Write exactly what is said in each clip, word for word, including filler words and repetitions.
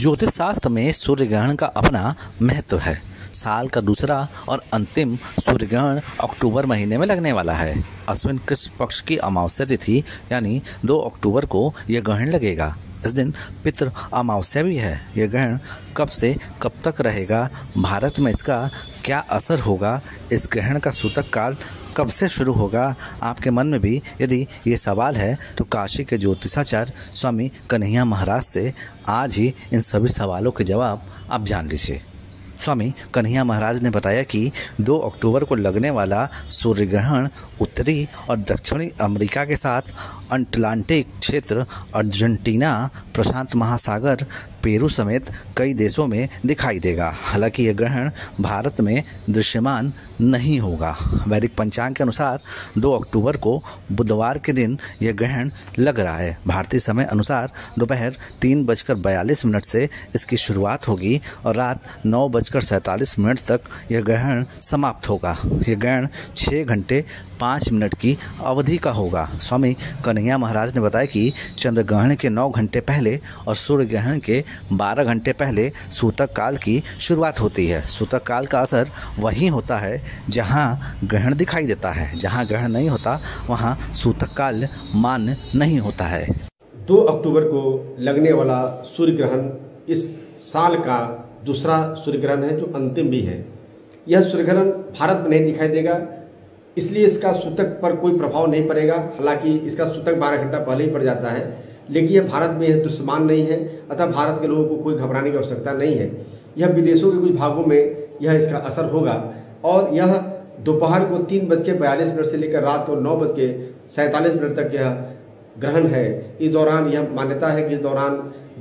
ज्योतिष शास्त्र में सूर्य ग्रहण का अपना महत्व है। साल का दूसरा और अंतिम सूर्य ग्रहण अक्टूबर महीने में लगने वाला है। अश्विन कृष्ण पक्ष की अमावस्या तिथि यानी दो अक्टूबर को यह ग्रहण लगेगा। इस दिन पितृ अमावस्या भी है। यह ग्रहण कब से कब तक रहेगा, भारत में इसका क्या असर होगा, इस ग्रहण का सूतक काल कब से शुरू होगा, आपके मन में भी यदि ये सवाल है तो काशी के ज्योतिषाचार्य स्वामी कन्हैया महाराज से आज ही इन सभी सवालों के जवाब आप जान लीजिए। स्वामी कन्हैया महाराज ने बताया कि दो अक्टूबर को लगने वाला सूर्य ग्रहण उत्तरी और दक्षिणी अमेरिका के साथ अटलांटिक क्षेत्र, अर्जेंटीना, प्रशांत महासागर, पेरू समेत कई देशों में दिखाई देगा। हालांकि यह ग्रहण भारत में दृश्यमान नहीं होगा। वैदिक पंचांग के अनुसार दो अक्टूबर को बुधवार के दिन यह ग्रहण लग रहा है। भारतीय समय अनुसार दोपहर तीन बजकर बयालीस मिनट से इसकी शुरुआत होगी और रात नौ बजकर सैंतालीस मिनट तक यह ग्रहण समाप्त होगा। यह ग्रहण छः घंटे पाँच मिनट की अवधि का होगा। स्वामी कन्हैया महाराज ने बताया कि चंद्र ग्रहण के नौ घंटे पहले और सूर्य ग्रहण के बारह घंटे पहले सूतक काल की शुरुआत होती है। सूतक काल का असर वहीं होता है जहां ग्रहण दिखाई देता है। जहां ग्रहण नहीं होता वहां सूतक काल मान्य नहीं होता है। दो अक्टूबर को लगने वाला सूर्य ग्रहण इस साल का दूसरा सूर्य ग्रहण है जो अंतिम भी है। यह सूर्य ग्रहण भारत में नहीं दिखाई देगा, इसलिए इसका सूतक पर कोई प्रभाव नहीं पड़ेगा। हालांकि इसका सूतक बारह घंटा पहले ही पड़ जाता है, लेकिन यह भारत में यह दृश्यमान नहीं है, अतः भारत के लोगों को कोई घबराने की आवश्यकता नहीं है। यह विदेशों के कुछ भागों में यह इसका असर होगा और यह दोपहर को तीन बज के बयालीस मिनट से लेकर रात को नौ बज के सैंतालीस मिनट तक यह ग्रहण है। इस दौरान यह मान्यता है कि इस दौरान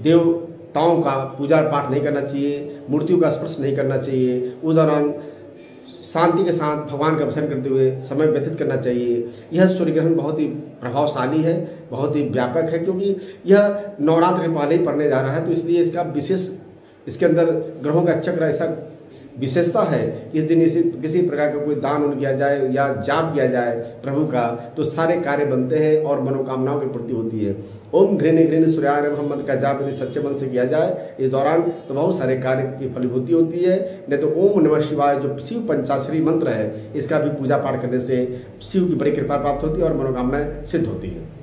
देवताओं का पूजा पाठ नहीं करना चाहिए, मूर्तियों का स्पर्श नहीं करना चाहिए। उस दौरान शांति के साथ भगवान का भजन करते हुए समय व्यतीत करना चाहिए। यह सूर्य ग्रहण बहुत ही प्रभावशाली है, बहुत ही व्यापक है, क्योंकि यह नवरात्र के पहले ही पड़ने जा रहा है, तो इसलिए इसका विशेष इसके अंदर ग्रहों का चक्र ऐसा विशेषता है। इस दिन इसी किसी प्रकार का कोई दान उन किया जाए या जाप किया जाए प्रभु का तो सारे कार्य बनते हैं और मनोकामनाओं की पूर्ति होती है। ओम घृण घृण सूर्याय नमः मंत्र का जाप यदि सच्चे मन से किया जाए इस दौरान तो बहुत सारे कार्य की फलीभूति होती है। नहीं तो ओम नमः शिवाय जो शिव पंचाक्षरी मंत्र है इसका भी पूजा पाठ करने से शिव की बड़ी कृपा प्राप्त होती है और मनोकामनाएं सिद्ध होती है।